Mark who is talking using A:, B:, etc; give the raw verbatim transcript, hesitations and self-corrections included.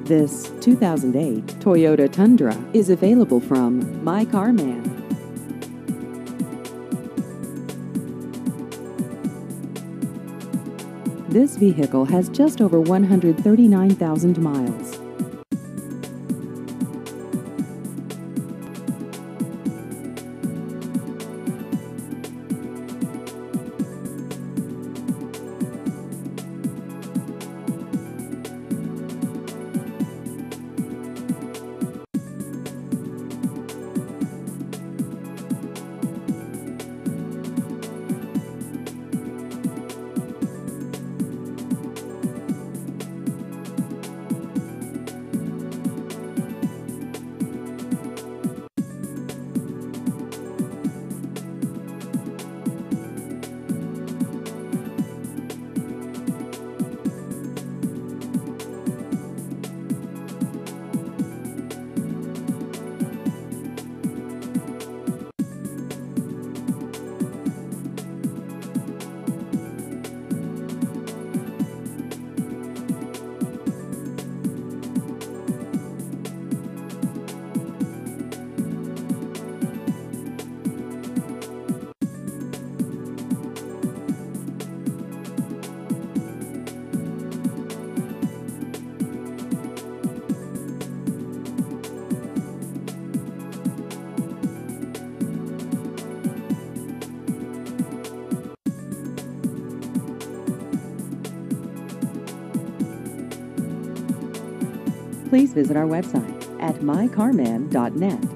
A: This two thousand eight Toyota Tundra is available from My Car Man. This vehicle has just over one hundred thirty-nine thousand miles. Please visit our website at my car man dot net.